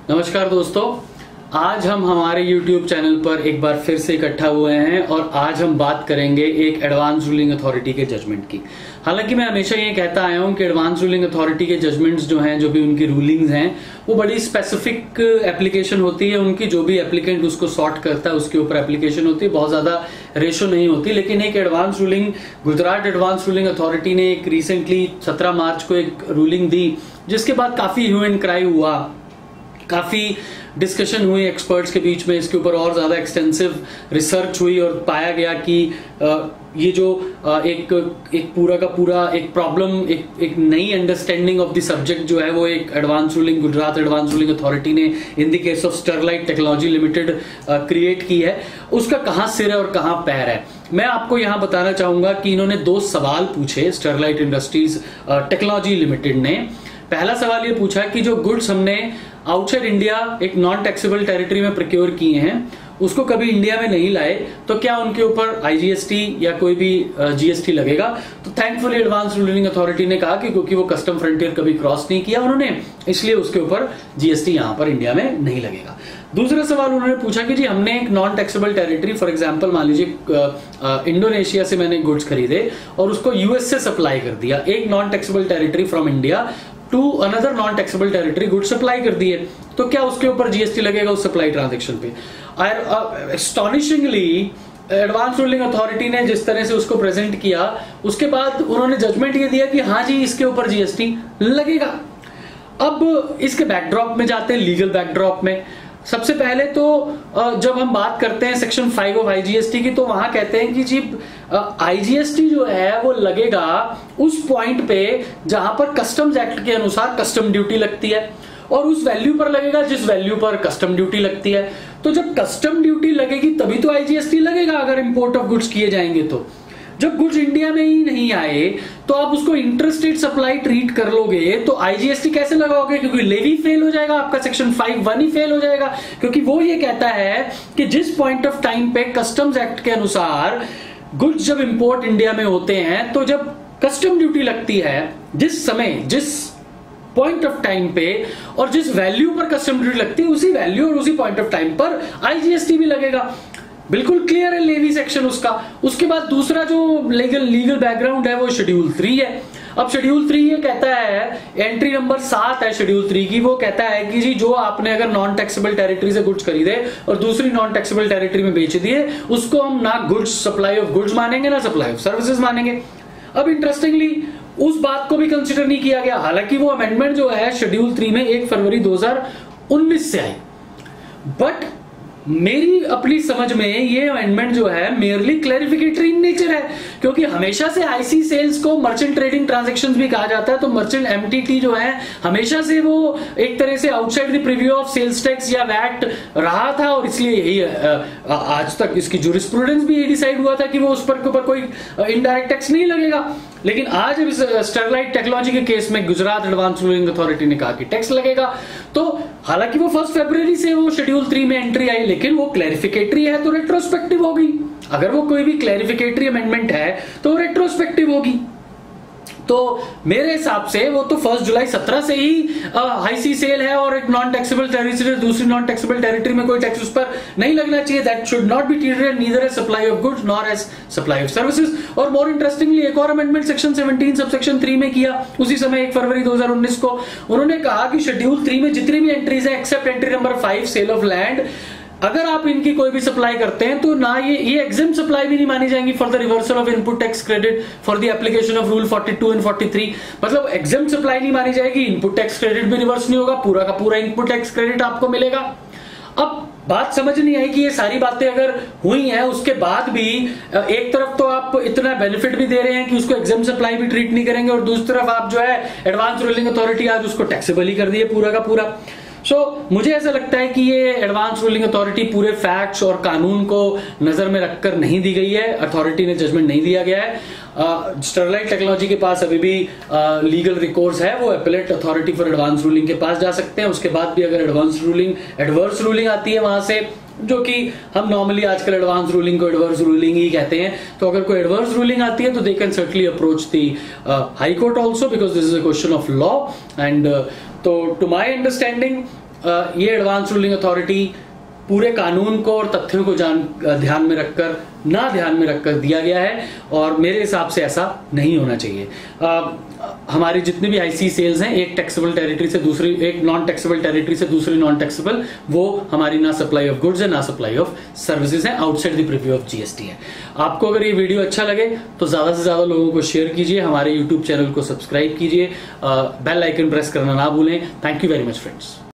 नमस्कार दोस्तों, आज हम हमारे YouTube चैनल पर एक बार फिर से इकट्ठा हुए हैं और आज हम बात करेंगे एक एडवांस रूलिंग अथॉरिटी के जजमेंट की। हालांकि मैं हमेशा ये कहता आया हूं कि एडवांस रूलिंग अथॉरिटी के जजमेंट्स जो हैं, जो भी उनकी रूलिंग्स हैं, वो बड़ी स्पेसिफिक एप्लीकेशन होती है उनकी। जो भी एप्लीकेंट उसको सॉर्ट करता है उसके ऊपर एप्लीकेशन होती है, बहुत ज्यादा रेशो नहीं होती। लेकिन एक advance ruling, Gujarat advance ruling authority ने एक रिसेंटली 17 मार्च को एक रूलिंग दी, जिसके बाद काफी ह्यू एंड क्राई हुआ, काफी डिस्कशन हुई एक्सपर्ट्स के बीच में इसके ऊपर, और ज्यादा एक्सटेंसिव रिसर्च हुई और पाया गया कि ये जो एक पूरा का पूरा एक प्रॉब्लम, एक नई अंडरस्टैंडिंग ऑफ द सब्जेक्ट जो है वो एक advance ruling, Gujarat advance ruling authority ने in the case of Sterlite technology limited create की है, उसका कहां सिर है और कहां पैर है। मैं आपको यहां बताना चाहूंगा कि इन्होंने 2 सवाल पूछे स्टरलाइट इंडस्ट्रीज टेक्नोलॉजी लिमिटेड ने। पहला सवाल ये पूछा कि जो गुड्स हमने आउटसाइड इंडिया एक नॉन टैक्सेबल टेरिटरी में प्रोक्योर किए हैं, उसको कभी इंडिया में नहीं लाए, तो क्या उनके ऊपर आईजीएसटी या कोई भी जीएसटी लगेगा? तो थैंकफुली एडवांस रूलिंग अथॉरिटी ने कहा कि क्योंकि वो कस्टम फ्रंटियर कभी क्रॉस नहीं किया उन्होंने, इसलिए उसके ऊपर जीएसटी यहां पर इंडिया में नहीं लगेगा। दूसरा सवाल उन्होंने पूछा कि जी हमने एक non taxable territory, for example मान लीजिए इंडोनेशिया से मैंने गुड्स खरीदे और उसको यूएस से सप्लाई कर दिया, एक non taxable territory from India to another non taxable territory good supply कर दिए, तो क्या उसके ऊपर जीएसटी लगेगा उस सप्लाई ट्रांजैक्शन पे? एस्टॉनिशिंगली एडवांस रूलिंग अथॉरिटी ने जिस तरह से उसको प्रेजेंट किया, उसके बाद उन्होंने जजमेंट ये दिया कि हाँ जी इसके ऊपर जीएसटी लगेगा। अब इसके बैकड्रॉप में जाते हैं, लीगल बैकड्रॉप में। सबसे पहले तो जब हम बात करते हैं सेक्शन 5 ऑफ आईजीएसटी की, तो वहां कहते हैं कि जी आईजीएसटी जो है वो लगेगा उस पॉइंट पे जहां पर कस्टम्स एक्ट के अनुसार कस्टम ड्यूटी लगती है, और उस वैल्यू पर लगेगा जिस वैल्यू पर कस्टम ड्यूटी लगती है। तो जब कस्टम ड्यूटी लगेगी तभी तो आईजीएसटी लगेगा अगर इंपोर्ट ऑफ गुड्स किए जाएंगे। तो जब गुड्स इंडिया में ही नहीं आए तो आप उसको इंटरस्टेट सप्लाई ट्रीट कर लोगे तो आईजीएसटी कैसे लगाओगे? क्योंकि लेवी फेल हो जाएगा, आपका सेक्शन 5(1) ही फेल हो जाएगा, क्योंकि वो ये कहता है कि जिस पॉइंट ऑफ टाइम पे कस्टम्स एक्ट के अनुसार गुड्स जब इंपोर्ट इंडिया में होते हैं, तो जब कस्टम ड्यूटी लगती है जिस समय, जिस पॉइंट ऑफ टाइम पे और जिस वैल्यू पर कस्टम ड्यूटी लगती है, उसी वैल्यू और उसी पॉइंट ऑफ टाइम पर आईजीएसटी भी लगेगा। बिल्कुल क्लियर है लेवी सेक्शन उसका। उसके बाद दूसरा जो लीगल बैकग्राउंड है वो शेड्यूल 3 है। अब शेड्यूल 3 ये कहता है, एंट्री नंबर 7 है शेड्यूल 3 की, वो कहता है कि जी जो आपने अगर नॉन टैक्सेबल टेरिटरी से गुड्स खरीदे और दूसरी नॉन टैक्सेबल टेरिटरी में बेच दिए, उसको हम ना गुड्स, सप्लाई ऑफ गुड्स मानेंगे ना सप्लाई ऑफ सर्विसेज मानेंगे। अब इंटरेस्टिंगली उस बात को भी कंसिडर नहीं किया गया, हालांकि वो अमेंडमेंट जो है शेड्यूल 3 में 1 फरवरी 2019 से आई। बट मेरी अपनी समझ में ये अमेंडमेंट जो है मेयरली क्लैरिफिकेटरी इन नेचर है, क्योंकि हमेशा से आईसी सेल्स को मर्चेंट ट्रेडिंग ट्रांजैक्शंस भी कहा जाता है। तो मर्चेंट एमटीटी जो है हमेशा से वो एक तरह से outside the purview of sales tax या वैट रहा था, और इसलिए यही आज तक इसकी जूरिस्प्रूडेंस भी ये डिसाइड हुआ था कि वो उस पर के ऊपर कोई इनडायरेक्ट टैक्स नहीं लगेगा। लेकिन आज इस स्टरलाइट टेक्नोलॉजी के केस में गुजरात एडवांस रूलिंग अथॉरिटी ने कहा कि टैक्स लगेगा। तो हालांकि वो 1 फरवरी से वो शेड्यूल 3 में एंट्री आई, लेकिन वो क्लैरिफिकेटरी है तो रेट्रोस्पेक्टिव होगी। अगर वो कोई भी क्लैरिफिकेटरी अमेंडमेंट है तो वो रेट्रोस्पेक्टिव होगी। तो मेरे हिसाब से वो तो 1 जुलाई 17 से ही हाई सी सेल है और एक नॉन टैक्सेबल टेरिटरी दूसरी नॉन टैक्सेबल टेरिटरी में कोई टैक्स उस पर नहीं लगना चाहिए। That should not be treated neither as supply of goods nor as supply of services. और मोर इंटरेस्टिंगली एक और अमेंडमेंट सेक्शन 17 सबसेक्शन 3 में किया उसी समय 1 फरवरी 2019 को। उन्होंने कहा कि शेड्यूल 3 में जितनी भी एंट्रीज है except entry number 5 sale of land, अगर आप इनकी कोई भी सप्लाई करते हैं तो ना ये एग्जाम सप्लाई भी नहीं मानी जाएंगी for the reversal of input tax credit for the application of rule 42 and 43। मतलब एग्जाम सप्लाई नहीं मानी जाएगी, इनपुट टैक्स क्रेडिट भी रिवर्स नहीं होगा, पूरा का पूरा इनपुट टैक्स क्रेडिट आपको मिलेगा। अब बात समझ नहीं आई कि ये सारी बातें अगर हुई हैं उसके बाद भी एक तरफ तो आप इतना बेनिफिट भी दे रहे हैं कि उसको एग्जाम सप्लाई भी ट्रीट नहीं करेंगे, और दूसरी तरफ आप जो है एडवांस रूलिंग अथॉरिटी आज उसको टैक्सेबल ही कर दिए पूरा का पूरा। मुझे ऐसा लगता है कि ये एडवांस रूलिंग अथॉरिटी पूरे फैक्ट्स और कानून को नजर में रखकर नहीं दी गई है, अथॉरिटी ने जजमेंट नहीं दिया गया है। स्टरलाइट टेक्नोलॉजी के पास अभी भी लीगल रिकोर्स है, वो appellate authority for advance ruling के पास जा सकते हैं। उसके बाद भी अगर एडवर्स रूलिंग आती है वहां से, जो कि हम नॉर्मली आजकल एडवांस रूलिंग को एडवर्स रूलिंग ही कहते हैं, तो अगर कोई एडवर्स रूलिंग आती है तो they can certainly approach the high court also because this is a question of law. And तो टू माई अंडरस्टैंडिंग ये एडवांस रूलिंग अथॉरिटी पूरे कानून को और तथ्यों को ध्यान में रखकर दिया गया है, और मेरे हिसाब से ऐसा नहीं होना चाहिए। हमारी जितनी भी आईसी सेल्स हैं, एक टैक्सेबल टेरिटरी से दूसरी, एक नॉन टैक्सेबल टेरिटरी से दूसरी नॉन टैक्सेबल, वो हमारी ना सप्लाई ऑफ गुड्स है ना सप्लाई ऑफ सर्विसेज है, outside the purview of GST है। आपको अगर ये वीडियो अच्छा लगे तो ज्यादा से ज्यादा लोगों को शेयर कीजिए, हमारे यूट्यूब चैनल को सब्सक्राइब कीजिए, बेल आइकन प्रेस करना ना भूलें। Thank you very much friends.